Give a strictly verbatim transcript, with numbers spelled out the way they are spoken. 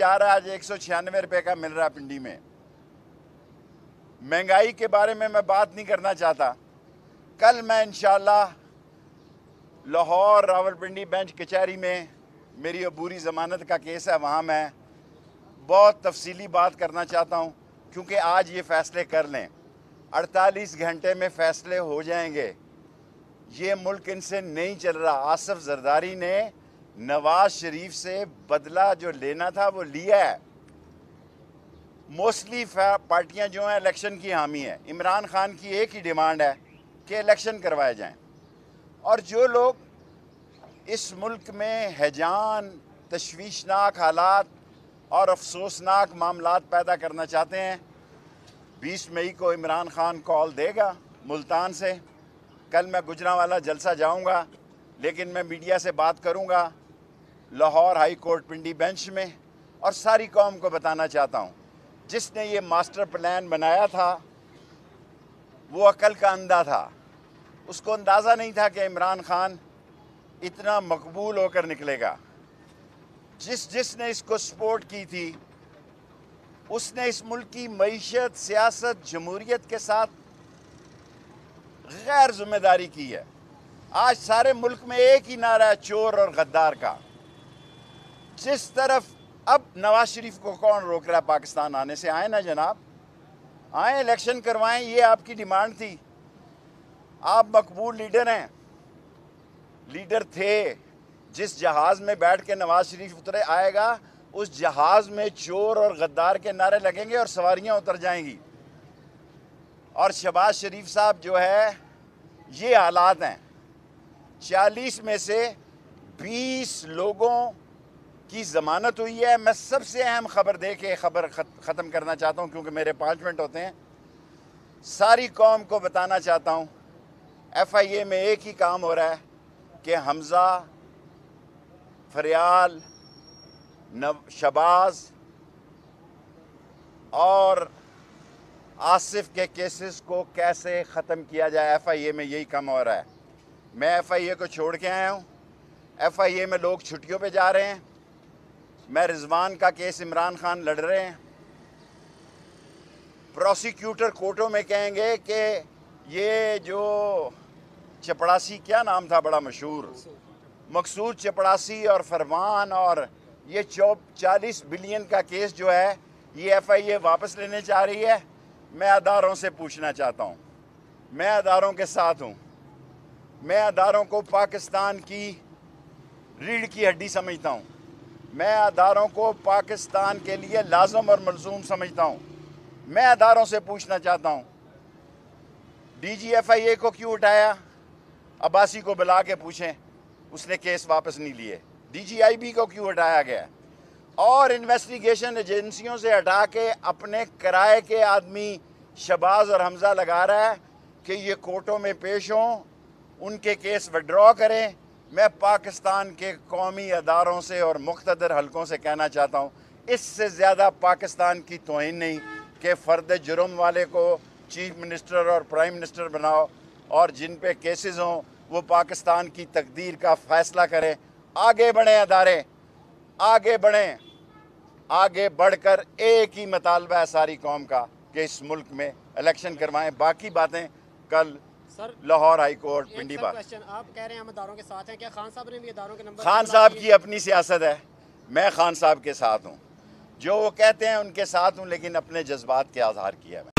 आ रहा है, आज एक सौ छियानवे रुपये का मिल रहा है पिंडी में। महंगाई के बारे में मैं बात नहीं करना चाहता। कल मैं इंशाल्लाह लाहौर रावलपिंडी बेंच कचहरी में, मेरी अबूरी ज़मानत का केस है, वहाँ मैं बहुत तफसीली बात करना चाहता हूँ, क्योंकि आज ये फ़ैसले कर लें, अड़तालीस घंटे में फ़ैसले हो जाएंगे। ये मुल्क इनसे नहीं चल रहा। आसिफ जरदारी ने नवाज शरीफ से बदला जो लेना था वो लिया है। मोस्टली पार्टियां जो हैं इलेक्शन की हामी है। इमरान खान की एक ही डिमांड है कि इलेक्शन करवाए जाएं, और जो लोग इस मुल्क में हैजान, तशवीशनाक हालात और अफसोसनाक मामलात पैदा करना चाहते हैं, बीस मई को इमरान खान कॉल देगा मुल्तान से। कल मैं गुजरांवाला जलसा जाऊंगा, लेकिन मैं मीडिया से बात करूंगा Lahore high court Pindi bench में, और सारी कौम को बताना चाहता हूं, जिसने ये मास्टर प्लान बनाया था वो अकल का अंधा था। उसको अंदाज़ा नहीं था कि इमरान खान इतना मकबूल होकर निकलेगा। जिस जिसने इसको सपोर्ट की थी उसने इस मुल्क की मईशत, सियासत, जमहूरियत के साथ गैर जिम्मेदारी की है। आज सारे मुल्क में एक ही नारा है, चोर और गद्दार का। जिस तरफ अब नवाज शरीफ को कौन रोक रहा है पाकिस्तान आने से? आए ना जनाब, आए, इलेक्शन करवाएं, ये आपकी डिमांड थी। आप मकबूल लीडर हैं, लीडर थे। जिस जहाज़ में बैठ के नवाज शरीफ उतरे आएगा, उस जहाज़ में चोर और गद्दार के नारे लगेंगे और सवारियां उतर जाएंगी। और शहबाज शरीफ साहब जो है, ये हालात हैं। चालीस में से बीस लोगों की ज़मानत हुई है। मैं सबसे अहम खबर दे के खबर ख़त्म करना चाहता हूँ, क्योंकि मेरे पाँच मिनट होते हैं। सारी कौम को बताना चाहता हूँ, एफ आई ए में एक ही काम हो रहा है कि हमज़ा, फरियाल, नव शहबाज और आसिफ के केसेस को कैसे ख़त्म किया जाए। एफ आई ए में यही काम हो रहा है। मैं एफ आई ए को छोड़ के आया हूँ। एफ आई ए में लोग छुट्टियों पे जा रहे हैं। मैं रिजवान का केस इमरान खान लड़ रहे हैं। प्रोसिक्यूटर कोर्टों में कहेंगे कि ये जो चपड़ासी, क्या नाम था बड़ा मशहूर, मकसूद चपड़ासी और फरमान, और ये चौ चालीस बिलियन का केस जो है, ये एफ आई ए वापस लेने चाह रही है। मैं अदारों से पूछना चाहता हूँ, मैं अदारों के साथ हूँ। मैं अदारों को पाकिस्तान की रीढ़ की हड्डी समझता हूँ। मैं अदारों को पाकिस्तान के लिए लाजम और मलजूम समझता हूँ। मैं अदारों से पूछना चाहता हूँ, डी जी एफ आई ए को क्यों उठाया? अब्बासी को बुला के पूछें, उसने केस वापस नहीं लिए। डी जी आई बी को क्यों हटाया गया? और इन्वेस्टिगेशन एजेंसियों से हटा के अपने किराए के आदमी शहबाज और हमज़ा लगा रहा है कि ये कोर्टों में पेश हों, उनके केस विड्रॉ करें। मैं पाकिस्तान के कौमी अदारों से और मुख्तदर हलकों से कहना चाहता हूँ, इससे ज़्यादा पाकिस्तान की तौहीन नहीं कि फ़र्द जुर्म वाले को चीफ मिनिस्टर और प्राइम मिनिस्टर बनाओ, और जिन पे केसेस हों वो पाकिस्तान की तकदीर का फ़ैसला करें। आगे बढ़ें अदारे, आगे बढ़ें। आगे बढ़कर एक ही मुतालबा है सारी कौम का कि इस मुल्क में इलेक्शन करवाएं। बाकी बातें कल sir Lahore high court Pindi बात। आप कह रहे हैं हम अदारों के साथ हैं, क्या खान साहब ने भी अदारों के नंबर? खान साहब की अपनी सियासत है, मैं खान साहब के साथ हूँ। जो वो कहते हैं उनके साथ हूँ, लेकिन अपने जज्बात के आज़हार किया है।